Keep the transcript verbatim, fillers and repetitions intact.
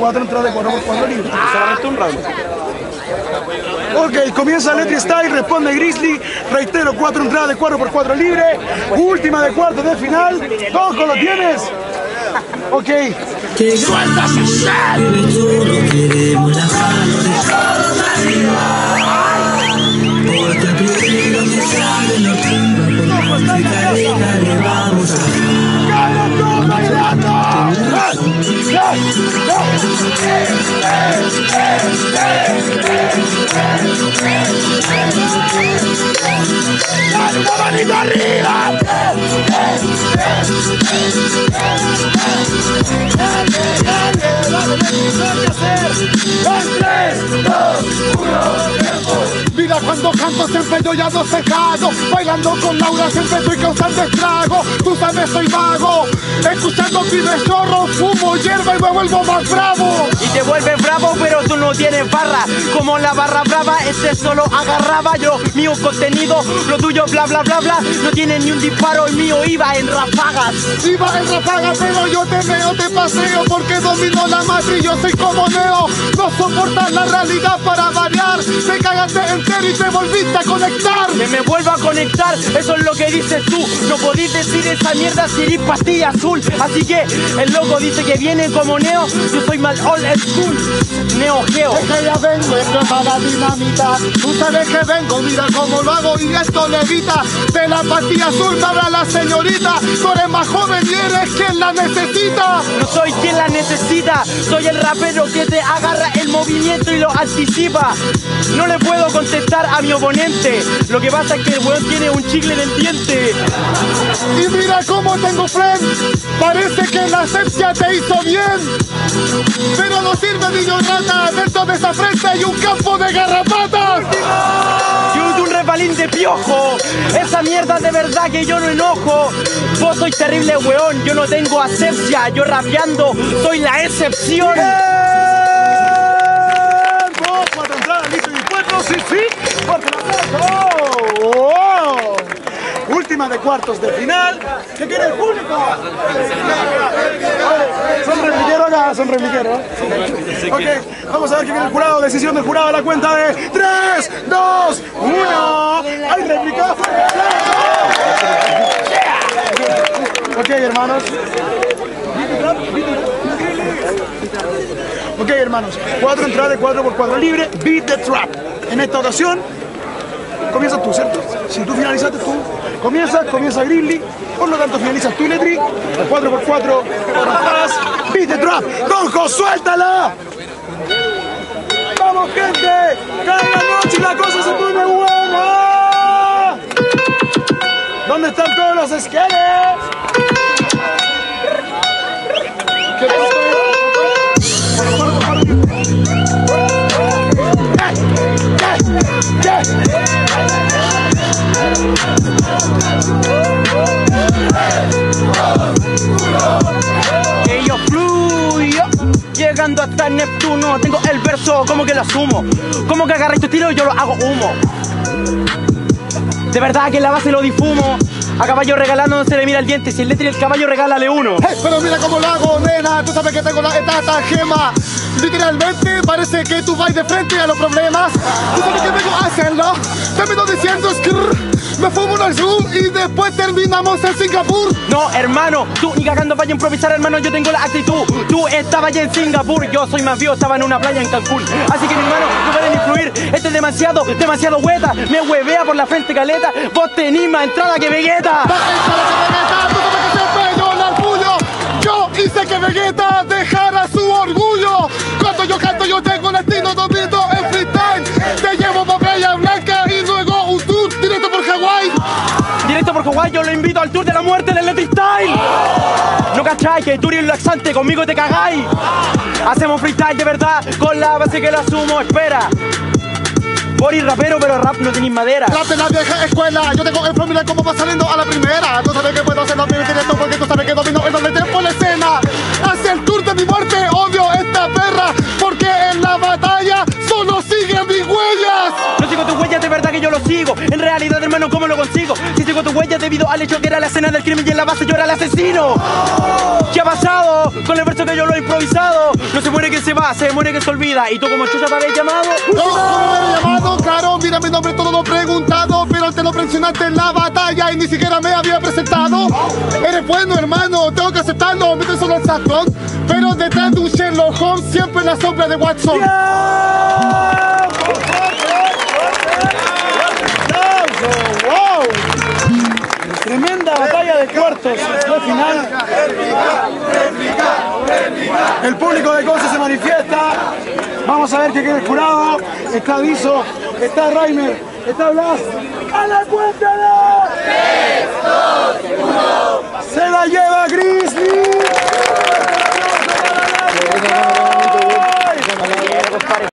cuatro entradas de cuatro por cuatro libre. Solamente un round. Ok, comienza Letri Style, responde Grizzly. Reitero, cuatro entradas de cuatro por cuatro libre. Última de cuartos de final. Coco, ¿lo tienes? Ok. ¡Suelta su sed! Queremos la mano de todos arriba. Porque primero me sale lo que va por la careta le vamos a ¡Gana todo bailando! ¡Dale una manito arriba! tres, dos, uno, mira cuando canto siempre yo ya no secado. Bailando con Laura siempre estoy causando estrago. Tú sabes soy vago. Escuchando pibes chorros, fumo hierba y me vuelvo más bravo. Y te vuelves bravo pero tú no tienes barra. Como la barra brava, este solo agarraba. Yo mío contenido, lo tuyo bla bla bla bla. No tiene ni un disparo, el mío iba en ráfagas. Iba en ráfagas pero yo te veo, te paseo. Porque domino la matriz, yo soy como Neo. No soportas la realidad para variar. Te cagaste entero y te volviste a conectar. Que me vuelva a conectar, eso es lo que dices tú. No podís decir esa mierda si eres pastilla azul. Así que el loco dice que viene como Neo. Yo soy mal old school, Neo Geo. Es que ya vengo, esto es para dinamita. Tú sabes que vengo, mira cómo lo hago y esto levita. De la pastilla azul me habla la señorita. Tú eres más joven y eres quien la necesita. No soy quien la necesita, soy el rapero que te agarra el movimiento y lo anticipa. No le puedo contestar a mi oponente. Lo que pasa es que el weón tiene un chicle en el diente. Y mira cómo tengo friend. Parece que la asepsia te hizo bien. Pero no sirve niño rata. Dentro de esa frente hay un campo de garrapatas. Y un repalín de piojo. Esa mierda de verdad que yo no enojo. Vos sois terrible weón, yo no tengo asepsia. Yo rapeando soy la excepción. Cuatro entradas, listo y dispuestos, sí, sí. Fuerte el aplauso. Oh. Última de cuartos de final. ¿Qué quiere el público? Son repliqueros acá, son repliqueros. Ok, vamos a ver qué viene el jurado. Decisión del jurado a la cuenta de tres, dos, uno. ¡Hay réplica! Ok, hermanos. Ok, hermanos. Cuatro entradas de cuatro por cuatro libre. Beat the Trap. En esta ocasión, comienzas tú, ¿cierto? Si tú finalizaste tú, comienzas, comienza Grizzly. Por lo tanto, finalizas tú, Letri. cuatro por cuatro, cuatro entradas. Beat the Trap. ¡Conjo, suéltala! ¡Vamos, gente! ¡Cae la noche y la cosa se pone buena! ¿Dónde están todos los esqueles? ¿Qué pasó? Que yo fluyo, llegando hasta Neptuno. Tengo el verso como que lo asumo. Como que agarré tu estilo y yo lo hago humo. De verdad que en la base lo difumo. A caballo regalando no se le mira el diente. Si el Letri el caballo, regálale uno. Hey, pero mira cómo lo hago, nena. Tú sabes que tengo la esta gema. Literalmente parece que tú vas de frente a los problemas. Tú sabes que vengo a hacerlo. Termino diciendo skrrr. Me fumo al Zoom y después terminamos en Singapur. No, hermano, tú ni cagando vaya a improvisar, hermano. Yo tengo la actitud. Tú estabas ya en Singapur. Yo soy más viejo, estaba en una playa en Cancún. Así que mi hermano, no pueden influir. Este es demasiado, demasiado hueta. Me huevea por la frente caleta. Vos tenís más entrada que Vegeta. Yo hice que Vegeta dejara su orgullo. Cuando yo canto yo tengo el estilo domino en freestyle. Te llevo pa' Playa Blanca y luego un tour directo por Hawái. Directo por Hawái, yo lo invito al tour de la muerte del Letri Style. No cacháis que tú eres laxante, conmigo te cagáis. Hacemos freestyle de verdad, con la base que lo asumo, espera. Bori rapero, pero rap no tenéis madera. Rap de la vieja escuela, yo tengo el flow, mira cómo va saliendo a la primera. Tú sabes que puedo hacerlo bien directo porque tú sabes que domino el doble tempo la escena. Hace el tour de mi muerte, odio esta perra, porque en la batalla solo sigue mis huellas. No sigo tus huellas, de verdad que yo lo sigo. En realidad, hermano, ¿cómo lo consigo? Si sigo tu huella debido al hecho que era la escena del crimen y en la base yo era el asesino. ¿Qué ha pasado? Con el verso que yo lo he improvisado. No se muere que se va, se muere que se olvida. Y tú como chucha te habéis llamado. No, no me había llamado, claro, mira mi nombre, todo lo he preguntado, pero te lo presionaste en la batalla y ni siquiera me había presentado. Eres bueno, hermano, tengo que aceptarlo, me solo el sacón, pero detrás de un Sherlock Holmes siempre en la sombra de Watson. ¡Wow! Tremenda batalla de cuartos, fue final. El público de Conce se manifiesta. Vamos a ver qué queda el jurado. Está Dizo, está Reimer, está Blas. ¡A la cuenta de tres, dos, uno! ¡Se la lleva Grizzly!